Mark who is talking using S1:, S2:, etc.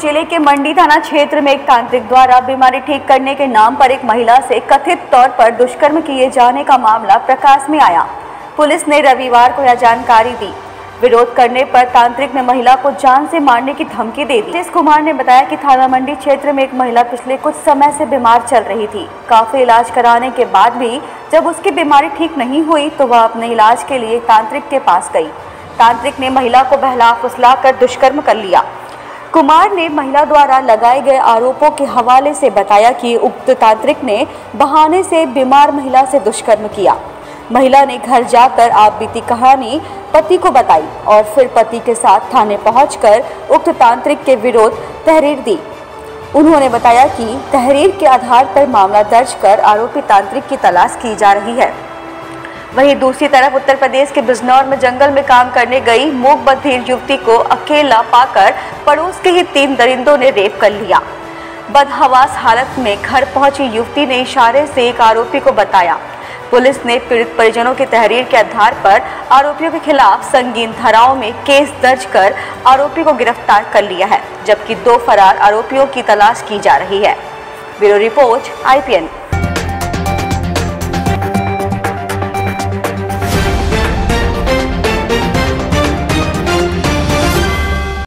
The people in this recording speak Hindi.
S1: जिले के मंडी थाना क्षेत्र में एक तांत्रिक द्वारा बीमारी ठीक करने के नाम पर एक महिला से कथित तौर पर दुष्कर्म किए जाने का मामला प्रकाश में आया। पुलिस ने रविवार को यह जानकारी दी। विरोध करने पर तांत्रिक ने महिला को जान से मारने की धमकी दे दी। कुमार ने बताया कि थाना मंडी क्षेत्र में एक महिला पिछले कुछ समय से बीमार चल रही थी। काफी इलाज कराने के बाद भी जब उसकी बीमारी ठीक नहीं हुई तो वह अपने इलाज के लिए तांत्रिक के पास गई। तांत्रिक ने महिला को बहला फुसला कर दुष्कर्म कर लिया। कुमार ने महिला द्वारा लगाए गए आरोपों के हवाले से बताया कि उक्त तांत्रिक ने बहाने से बीमार महिला से दुष्कर्म किया। महिला ने घर जाकर आप बीती कहानी पति को बताई और फिर पति के साथ थाने पहुंचकर उक्त तांत्रिक के विरोध तहरीर दी। उन्होंने बताया कि तहरीर के आधार पर मामला दर्ज कर आरोपी तांत्रिक की तलाश की जा रही है। वहीं दूसरी तरफ उत्तर प्रदेश के बिजनौर में जंगल में काम करने गई मूक बधिर युवती को अकेला पाकर पड़ोस के ही 3 दरिंदों ने रेप कर लिया। बदहवास हालत में घर पहुंची युवती ने इशारे से एक आरोपी को बताया। पुलिस ने पीड़ित परिजनों की तहरीर के आधार पर आरोपियों के खिलाफ संगीन धाराओं में केस दर्ज कर आरोपी को गिरफ्तार कर लिया है, जबकि 2 फरार आरोपियों की तलाश की जा रही है। Bureau report IPN।